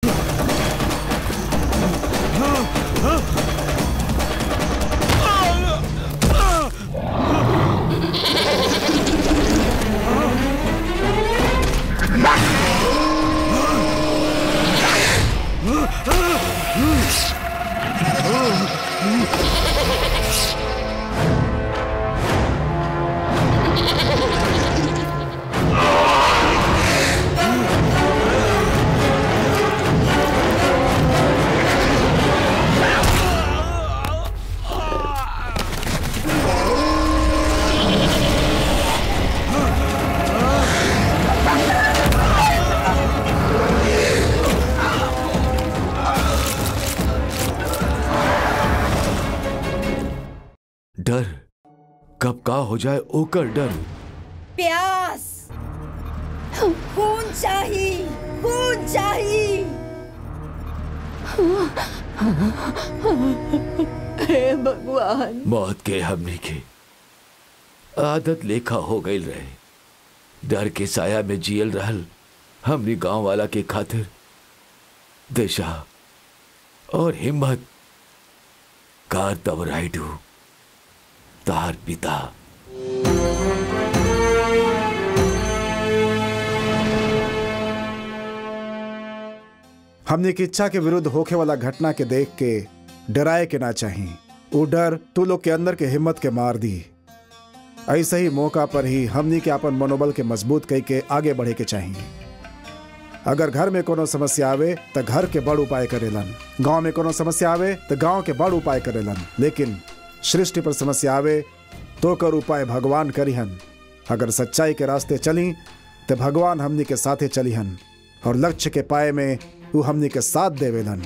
डर कब का हो जाए ओकर डर। प्यास, खून चाहिए, खून चाहिए। हे भगवान। मौत के हमने की आदत लेखा हो गई रहे। डर के साया में जियल रहल हमने गांव वाला के खातिर दिशा और हिम्मत कार्तवराइडू तार पिता। हमने की इच्छा के विरुद्ध होखे वाला घटना के देख के डराए के ना चाहिए। वो डर तू लोग के अंदर के हिम्मत के मार दी। ऐसे ही मौका पर ही हमने के अपन मनोबल के मजबूत कई के आगे बढ़े के चाहिए। अगर घर में कोनो समस्या आवे तो घर के बड़ उपाय करेलन, गांव में कोनो समस्या आवे तो गांव के बड़ उपाय करेलन, लेकिन सृष्टि पर समस्या आवे तो कर उपाय भगवान करिहन। अगर सच्चाई के रास्ते चली तो भगवान हमनी के साथे चलिहन और लक्ष्य के पाए में वो हमनी के साथ देवेलन।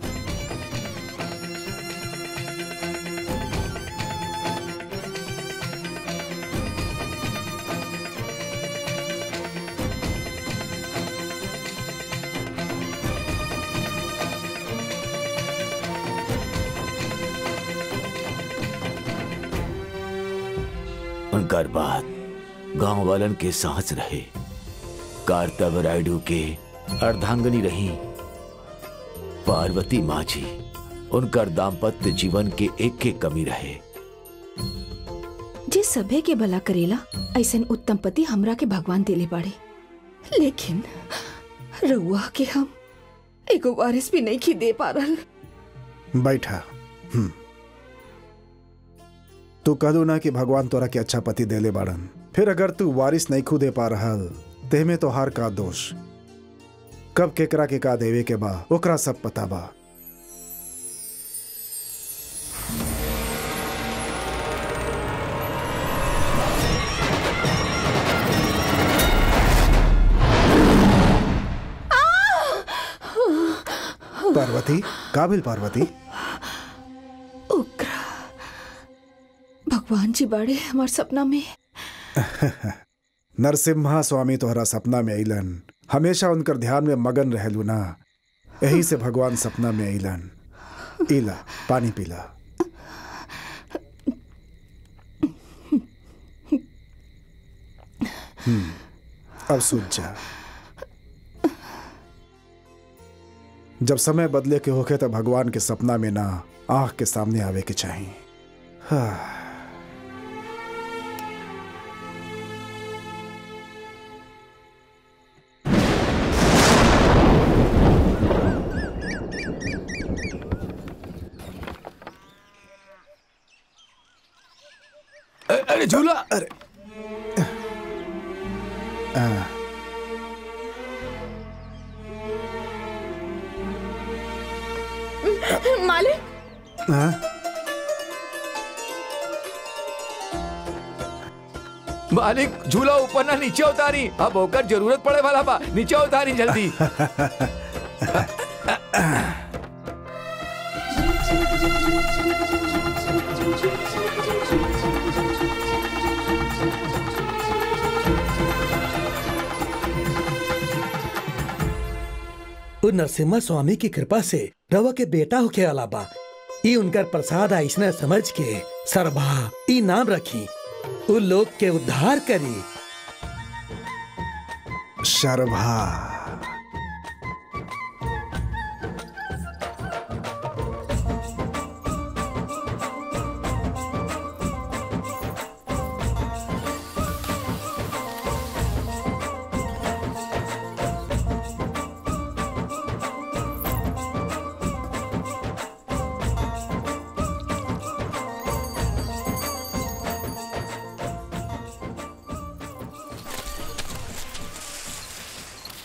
उनकर बात गांव वालन के सांस रहे। कार्तवराइडू के अर्धांगनी रही पार्वती माँ जी। उनकर दाम्पत्य जीवन के एक कमी रहे। जे सभे के भला करेला ऐसन उत्तम पति हमरा के भगवान दिले बाड़े, लेकिन रउआ के हम एगो वारिस भी नहीं खी दे पा रहल। बैठा। तू कहू ना कि भगवान तोरा के अच्छा पति देले बाड़न, फिर अगर तू वारिस नहीं खू दे पा रहल तेमे तो हार का दोष। कब केकरा के का देवे के बा ओकरा सब पता बा। पार्वती, काबिल पार्वती। उग्र भगवान जी बाड़े हमार सपना में। नरसिम्हा स्वामी तोहरा सपना में अइलन। हमेशा उनकर ध्यान में मगन रहलू ना, यही से भगवान सपना में अइलन। इला पानी पीला। अब सूझ जा। जब समय बदले के होखे तो भगवान के सपना में ना आंख के सामने आवे के चाहिए। हाँ। अरे झूला। अरे मालिक। मालिक झूला ऊपर ना नीचे उतारी, अब होकर जरूरत पड़े वाला बा। नीचे उतारी जल्दी। नरसिम्हा स्वामी की कृपा से रवा के बेटा होके अलाबा ई उनकर प्रसाद ऐसने समझ के सरभा ई नाम रखी। उ लोग के उद्धार करी। शरभा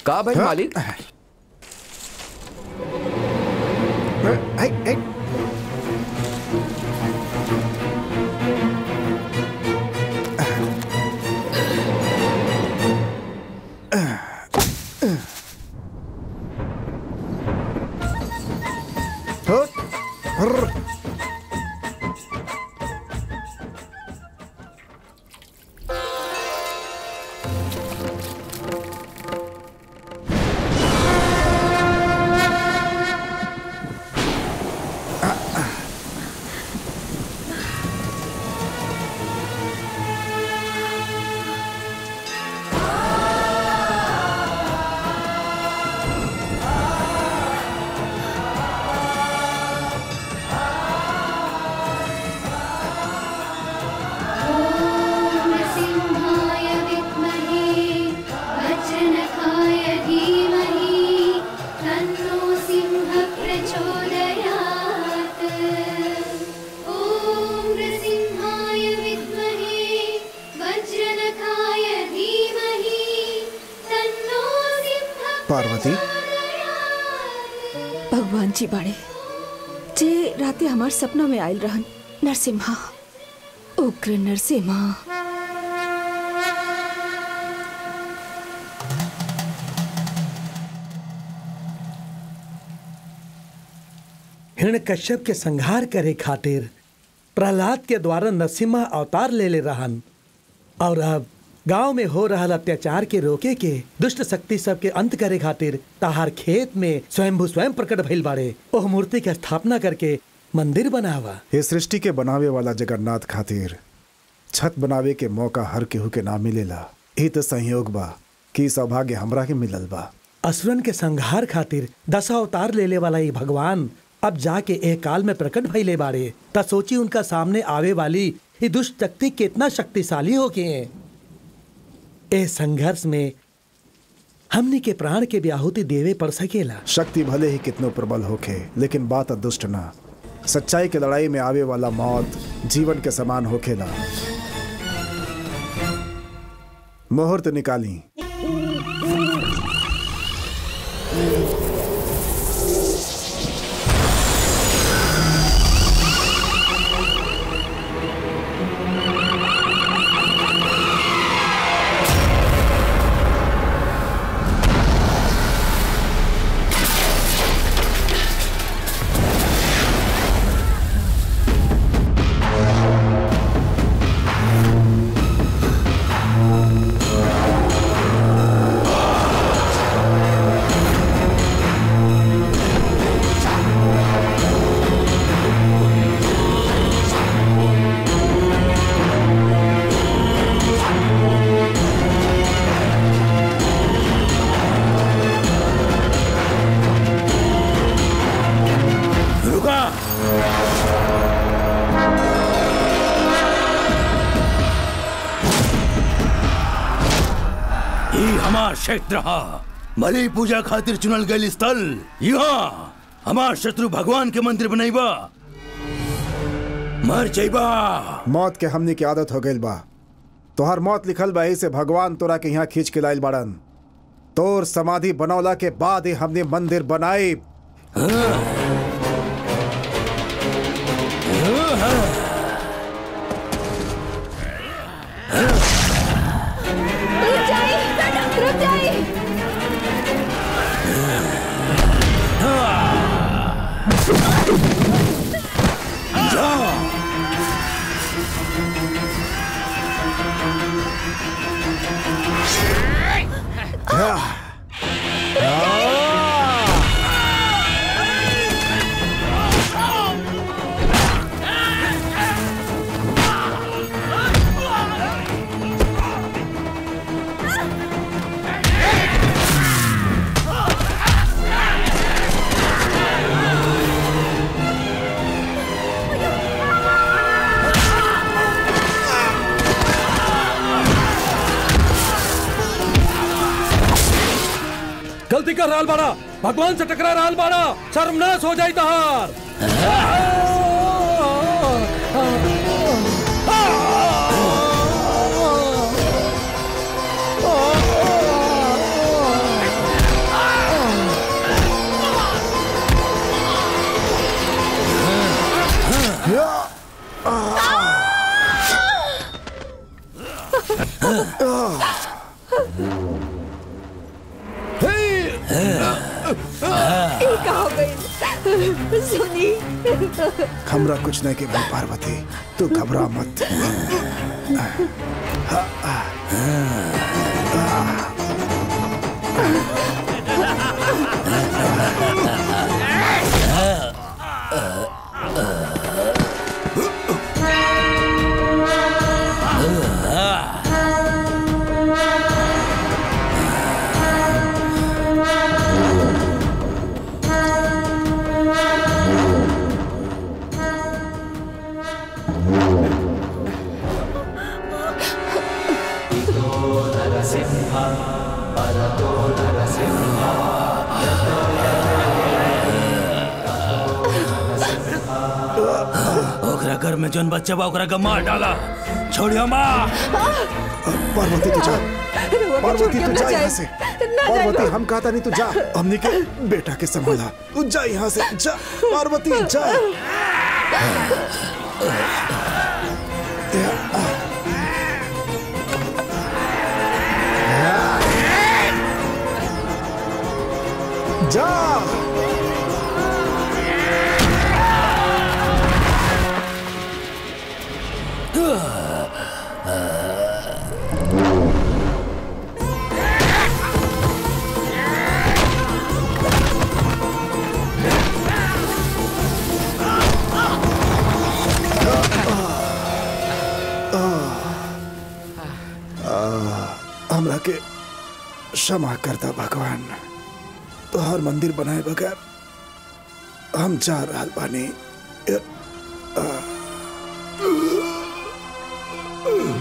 का भाई मालिक? पार्वती, भगवान जी बाड़े जे राते हमार सपना में आयल रहन। नरसिम्हा, उग्र नरसिम्हा। हिरण्यकश्यप के संहार करे खातिर प्रहलाद के द्वारा नरसिम्हा अवतार ले ले रहन और अब गांव में हो रहा अत्याचार के रोके के दुष्ट शक्ति सब के अंत करे खातिर ताहार खेत में स्वयंभू स्वयं प्रकट भइल बाड़े। ओह मूर्ति के स्थापना करके मंदिर बनावा। इस सृष्टि के बनावे वाला जगन्नाथ खातिर छत बनावे के मौका हर केहू के ना मिलेला। ई तो संयोग बा कि सौभाग्य हमरा के मिलल बा। असुरन के संहार खातिर 10 अवतार लेले वाला ये भगवान अब जाके एक काल में प्रकट भइले बाड़े। ता सोची उनका सामने आवे वाली ये दुष्ट शक्ति कितना शक्तिशाली हो के हैं। ए संघर्ष में हमनी के प्राण के भी आहुति देवे पड़ सकेला। शक्ति भले ही कितनो प्रबल होखे, लेकिन बात दुष्ट ना। सच्चाई के लड़ाई में आवे वाला मौत जीवन के समान होखेला। मुहूर्त निकाली। क्षेत्र बलि पूजा खातिर चुनल गए स्थल यहाँ हमार शत्रु भगवान के मंदिर बनैबा मर जइबा। मौत के हमनी की आदत हो गइल बा। तोहर मौत लिखल बा, से भगवान तोरा के यहाँ खींच के लाइल बाड़न। तोर समाधि बनौला के बाद ही हमने मंदिर बनाई। गलती कर रहा बाड़ा, भगवान से टकरा रहा बाड़ा, सर्वनाश हो जाए तहार। कहाँ गई? सुनी, हमरा कुछ नहीं के भाई पार्वती, तू घबरा मत। ओकरा घर में जौन बच्चा बा ओकरा के मार डाला। छोड़ियो माँ। पार्वती तू जा, पार्वती तू जा यहाँ से। पार्वती हम कहता नहीं तू जा, हमने के बेटा के संभाला। तू जा यहाँ से, जा पार्वती जा। जा हमरा के क्षमा करता भगवान, तोहर मंदिर बनाए बगैर हम जा रहल बानी।